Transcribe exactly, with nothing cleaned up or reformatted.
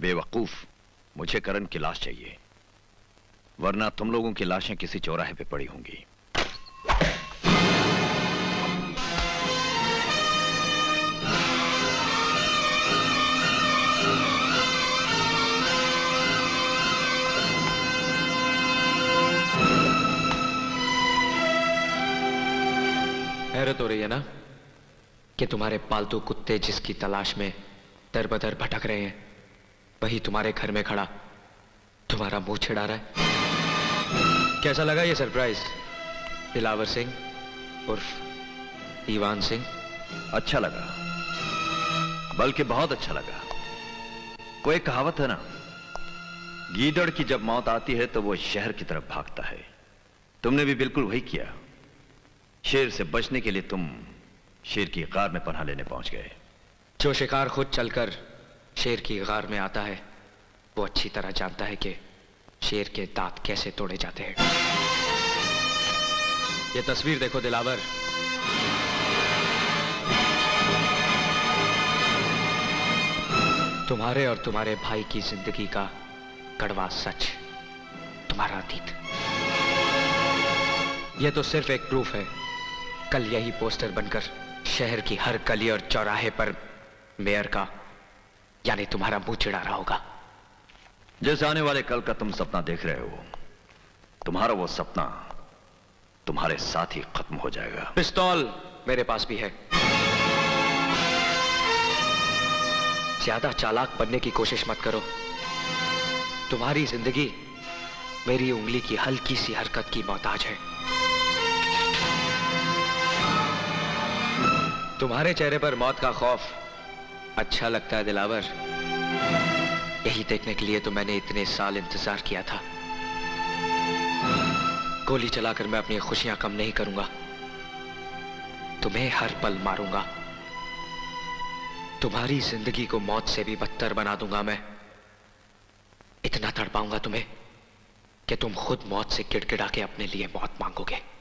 बेवकूफ, मुझे करण की लाश चाहिए, वरना तुम लोगों की लाशें किसी चौराहे पे पड़ी होंगी। हैरत हो रही है ना कि तुम्हारे पालतू कुत्ते जिसकी तलाश में दर बदर भटक रहे हैं, वही तुम्हारे घर में खड़ा तुम्हारा मुंह छिड़ा रहा है। कैसा लगा ये सरप्राइज दिलावर सिंह उर्फ ईवान सिंह? अच्छा लगा, बल्कि बहुत अच्छा लगा। कोई कहावत है ना, गीदड़ की जब मौत आती है तो वो शहर की तरफ भागता है। तुमने भी बिल्कुल वही किया। शेर से बचने के लिए तुम शेर की गार में पनाह लेने पहुंच गए। जो शिकार खुद चलकर शेर की गार में आता है, वो अच्छी तरह जानता है कि शेर के दांत कैसे तोड़े जाते हैं। ये तस्वीर देखो दिलावर, तुम्हारे और तुम्हारे भाई की जिंदगी का कड़वा सच, तुम्हारा अतीत। यह तो सिर्फ एक प्रूफ है। कल यही पोस्टर बनकर शहर की हर गली और चौराहे पर मेयर का यानी तुम्हारा मुंह चिढ़ा रहा होगा। जैसे आने वाले कल का तुम सपना देख रहे हो, तुम्हारा वो सपना तुम्हारे साथ ही खत्म हो जाएगा। पिस्तौल मेरे पास भी है। ज्यादा चालाक बनने की कोशिश मत करो। तुम्हारी जिंदगी मेरी उंगली की हल्की सी हरकत की मोहताज है। तुम्हारे चेहरे पर मौत का खौफ अच्छा लगता है दिलावर। यही देखने के लिए तो मैंने इतने साल इंतजार किया था। गोली चलाकर मैं अपनी खुशियां कम नहीं करूंगा। तुम्हें हर पल मारूंगा। तुम्हारी जिंदगी को मौत से भी बदतर बना दूंगा मैं। इतना तड़पाऊंगा तुम्हें कि तुम खुद मौत से गिड़गिड़ा के अपने लिए मौत मांगोगे।